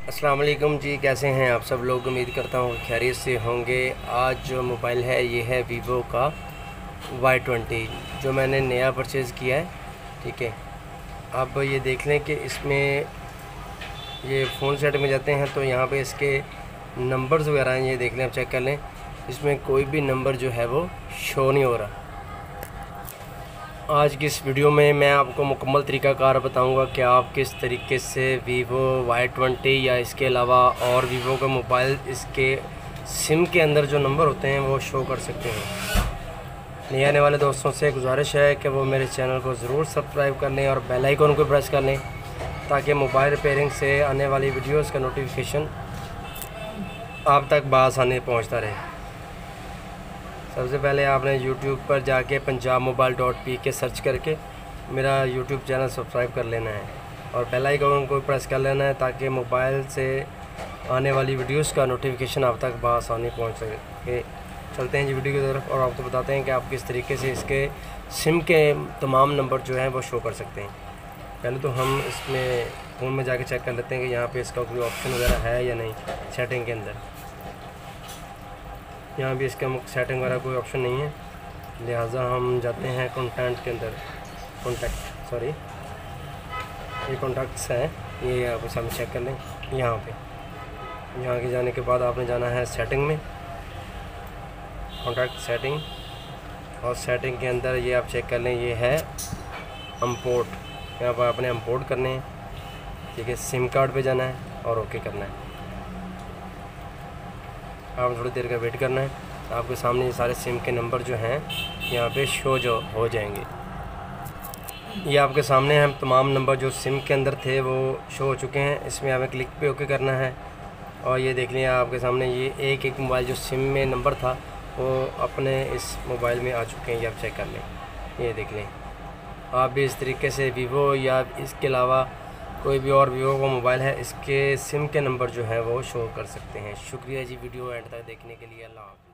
अस्सलाम वालेकुम जी, कैसे हैं आप सब लोग। उम्मीद करता हूँ खैरियत से होंगे। आज जो मोबाइल है ये है वीवो का Y20 जो मैंने नया परचेज़ किया है। ठीक है, अब ये देख लें कि इसमें ये फ़ोन सेट में जाते हैं तो यहाँ पे इसके नंबर्स वगैरह हैं, ये देख लें, आप चेक कर लें। इसमें कोई भी नंबर जो है वो शो नहीं हो रहा। आज की इस वीडियो में मैं आपको मुकम्मल तरीक़ाकार बताऊंगा कि आप किस तरीके से वीवो Y20 या इसके अलावा और वीवो का मोबाइल इसके सिम के अंदर जो नंबर होते हैं वो शो कर सकते हैं। नए आने वाले दोस्तों से गुजारिश है कि वो मेरे चैनल को ज़रूर सब्सक्राइब कर लें और बेल आइकन को प्रेस कर लें ताकि मोबाइल रिपेयरिंग से आने वाली वीडियोज़ का नोटिफिकेशन आप तक बआसानी पहुँचता रहे। सबसे पहले आपने YouTube पर जाके punjabmobile.pk सर्च करके मेरा YouTube चैनल सब्सक्राइब कर लेना है और बेल आइकन को प्रेस कर लेना है ताकि मोबाइल से आने वाली वीडियोस का नोटिफिकेशन आप तक बआसानी पहुंच सके। चलते हैं जी वीडियो की तरफ और आपको बताते हैं कि आप किस तरीके से इसके सिम के तमाम नंबर जो हैं वो शो कर सकते हैं। पहले तो हम इसमें फ़ोन में जाके चेक कर लेते हैं कि यहाँ पे इसका कोई ऑप्शन वगैरह है या नहीं। सेटिंग के अंदर यहाँ भी इसका सेटिंग वगैरह कोई ऑप्शन नहीं है, लिहाजा हम जाते हैं कॉन्टैक्ट के अंदर। ये कॉन्टैक्ट्स हैं, ये आप सामने चेक कर लें। यहाँ के जाने के बाद आपने जाना है सेटिंग में, कॉन्टैक्ट सेटिंग, और सेटिंग के अंदर ये आप चेक कर लें, ये है इंपोर्ट। यहाँ पर आपने इंपोर्ट करने हैं। ठीक है, सिम कार्ड पे जाना है और ओके करना है। आप थोड़ी देर का वेट करना है, आपके सामने ये सारे सिम के नंबर जो हैं यहाँ पे शो जो हो जाएंगे। ये आपके सामने हैं तमाम नंबर जो सिम के अंदर थे वो शो हो चुके हैं। इसमें हमें क्लिक पे ओके करना है और ये देख लिया आपके सामने ये एक मोबाइल जो सिम में नंबर था वो अपने इस मोबाइल में आ चुके हैं। ये आप चेक कर लें, ये देख लें। आप भी इस तरीके से वीवो या इसके अलावा कोई भी और वीवो का मोबाइल है इसके सिम के नंबर जो है वो शो कर सकते हैं। शुक्रिया जी वीडियो एंड तक देखने के लिए। अल्लाह हाफ़िज़।